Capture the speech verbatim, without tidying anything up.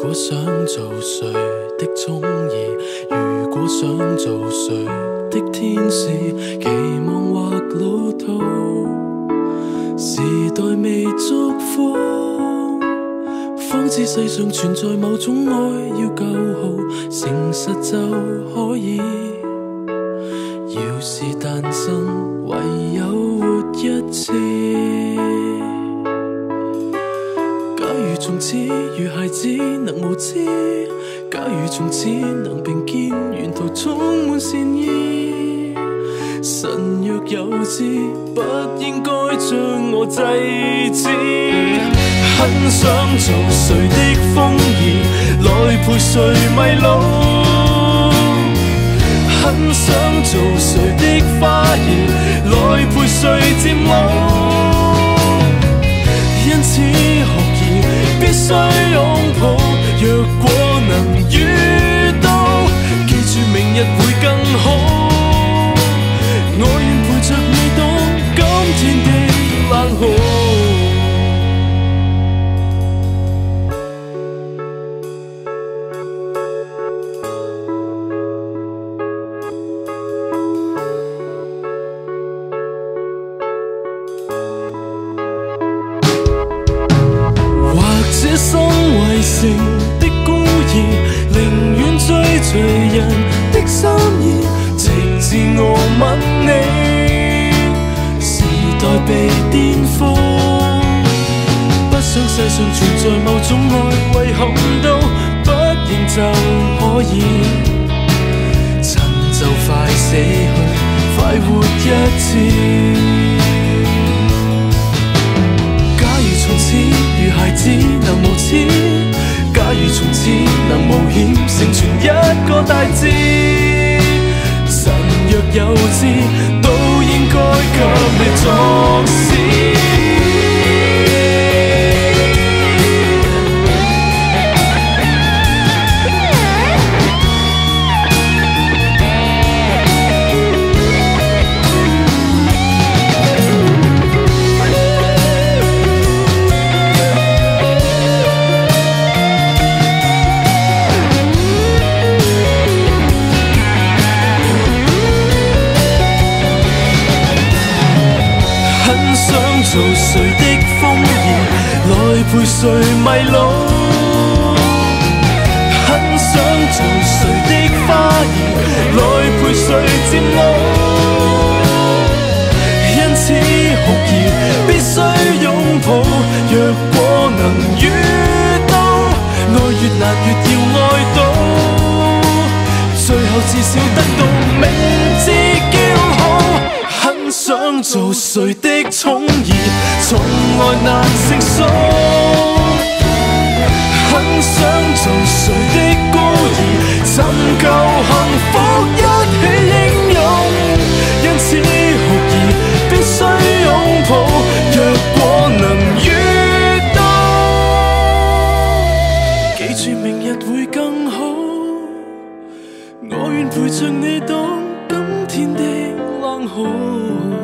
果想做誰的寵兒，如果想做誰的天使，期望或老套，時代未祝福，方知世上存在某種愛要夠好，誠實就可以。要是誕生，唯有活一次。假如從此與孩子能無知，假如從此能並肩，沿途充滿善意。神若有知，不應該將我制止。很想做誰的風兒，來陪誰迷路。很想做誰的花兒，來陪誰漸老。因此學兒必須擁抱，若果能遇到，記住明日會更好。我願陪着你當今天的冷酷。生為城的孤兒，寧願追隨人的心意，直至我吻你。時代被顛覆，不想世上存在某種愛，遺憾到不認就可以。趁就快死去，快活一次。從此與孩子能無恥，假如從此能冒險成全一個大志，神若有知，都應該給你作詩。做誰的風兒，來陪誰迷路。很想做誰的花兒，來陪誰漸老。因此學兒必須擁抱，若果能遇到，愛越難越要愛到，最後至少得到明知驕傲。很想做誰的寵兒，從來難成數。很想做誰的孤兒，尋求幸福一起英勇。因此學兒必須擁抱，若果能遇到，記住明日會更好。我願陪着你當今天的冷酷。